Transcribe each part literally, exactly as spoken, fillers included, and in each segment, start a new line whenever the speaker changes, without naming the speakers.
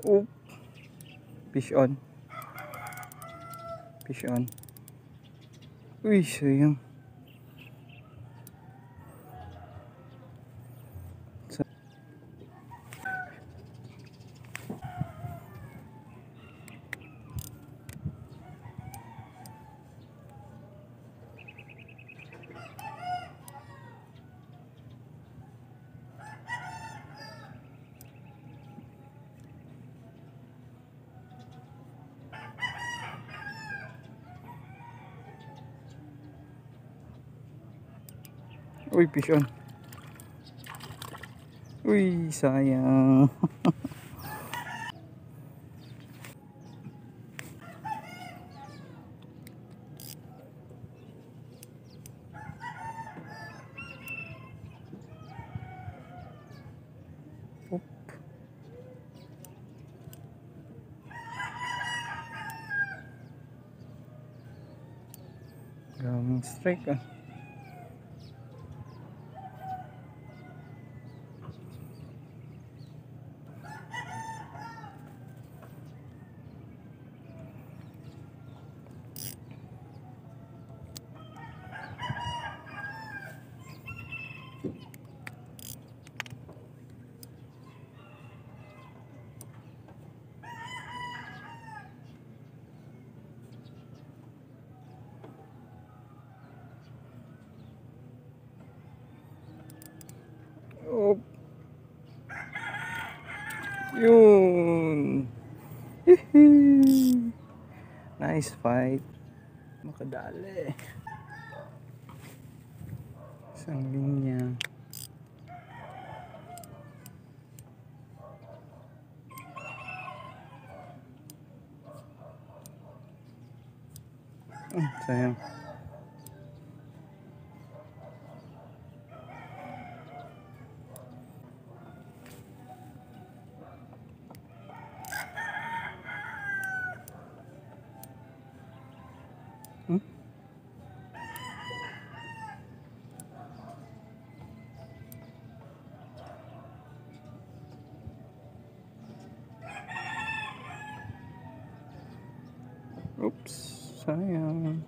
Oh, fish on. Fish on. Uy, sayang. Uy, fish on. Uy, sayang. Oop. Gaming strike ah. Oh. Yun. Nice fight. Makadali. Isang linya. Oh, sayang. Hmm? Oops, sayang.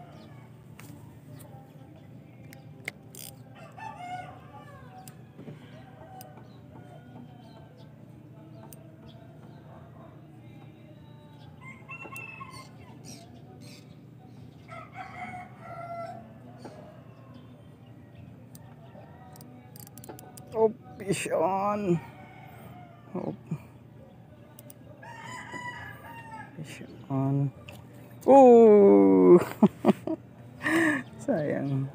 Oh, fish on. Oh. Fish on. Oh. Sayang.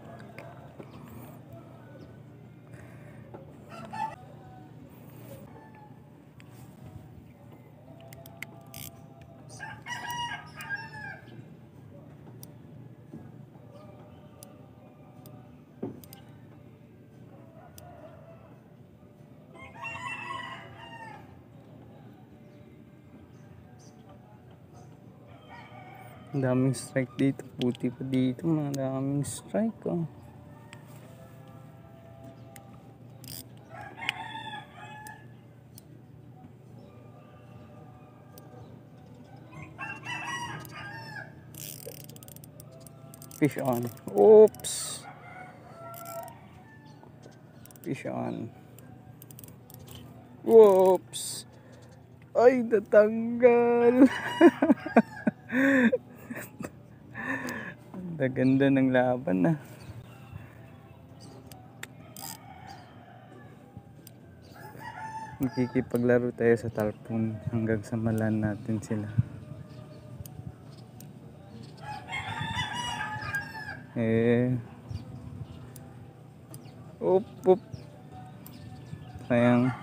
Ang daming strike dito. Buti pa dito. Mga daming strike. Oh. Fish on. Oops. Fish on. Whoops. Ay, natanggal. Ang ganda ng laban ah. Makikipaglaro tayo sa talpon hanggang sa malan natin sila. Eh. Oop, oop. Sayang.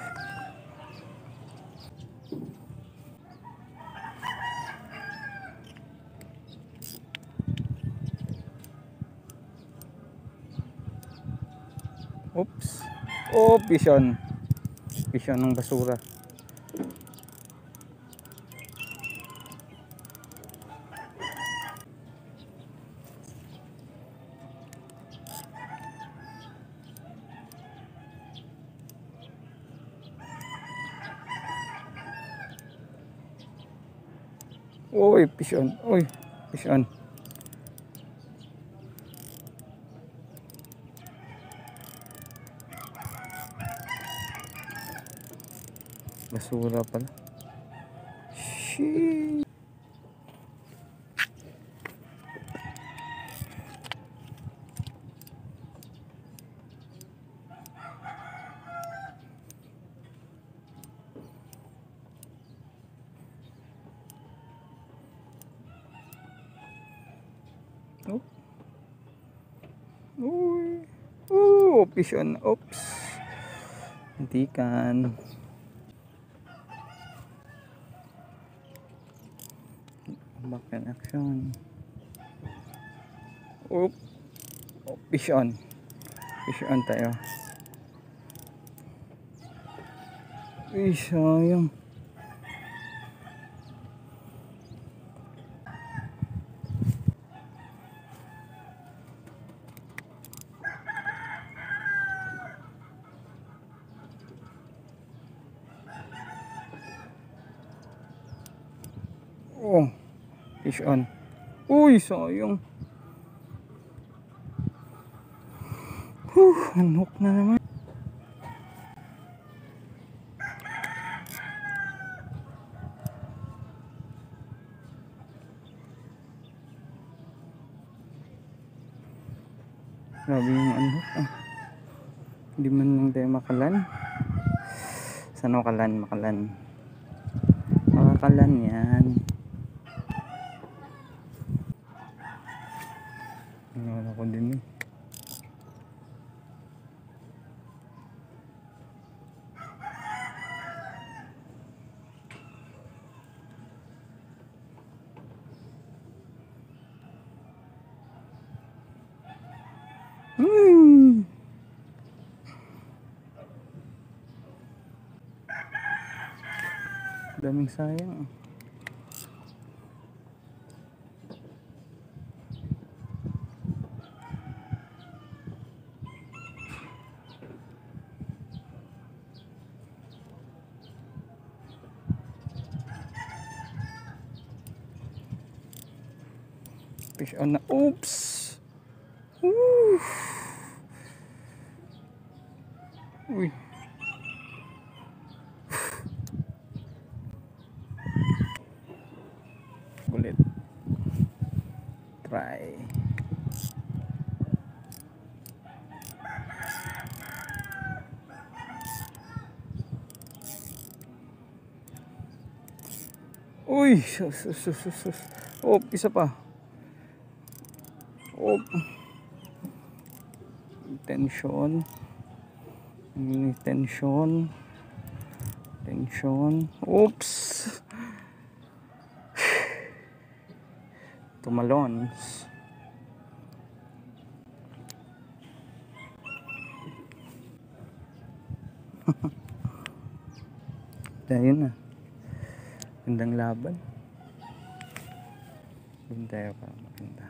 Oops. Oh, fish on. Fish on ng basura. Uy, fish on. Uy, fish on. Basura pala. Shit. Oh. Uy. Oh, fish on. Oops. Hentikan. Back in action. Oop. Oh, fish on. Fish on tayo. Uy, sayang. Oh, fish on. Uy, sayang. Huh, unhook na naman. Grabe yung unhook ah. Hindi man lang tayo makalan. Sana makalan, makalan. Makakalan yan. Ano ko din eh. Hmm. Daming sayang. Fish on na. Oops. Woo. Uy. Ulit. Try. Uy. Sus, sus, sus, sus. Oh, isa pa. Oh. Tension. Tension. Tension. Oops. Tumalons. Dahil na. Gandang laban. Doon tayo para maganda.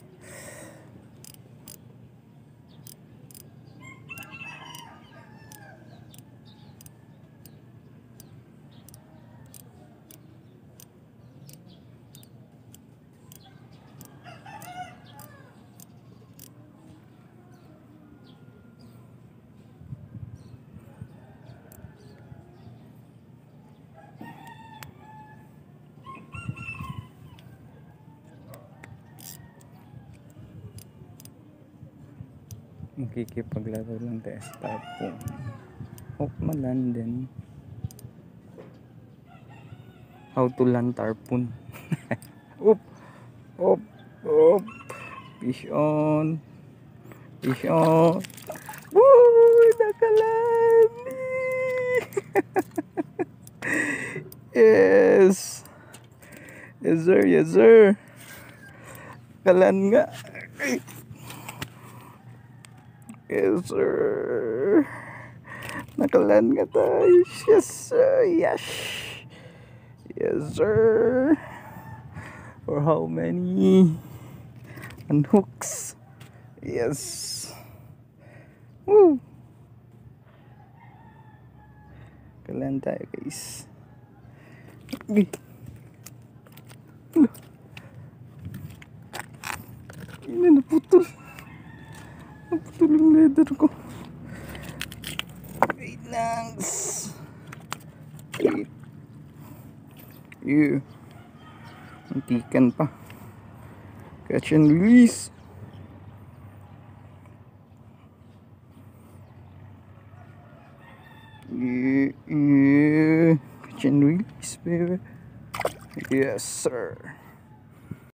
Makikipaglaro lang tayo sa tarpon. Hope malan din. How to land tarpon. Oop. Oop. Oop. Fish on. Fish on. Woo! Nakalan! Yes. Yes sir, yes sir. Nakalan nga. Yes sir. Nakalan nga tayo. Yes sir. Yes. Yes sir. For how many unhooks? Yes. Woo. Nakalan tayo guys. ko. Wait lang. Wait. Yeah. Antikan pa. Catch and release. Yeah, yeah. Catch and release, baby. Yes, sir.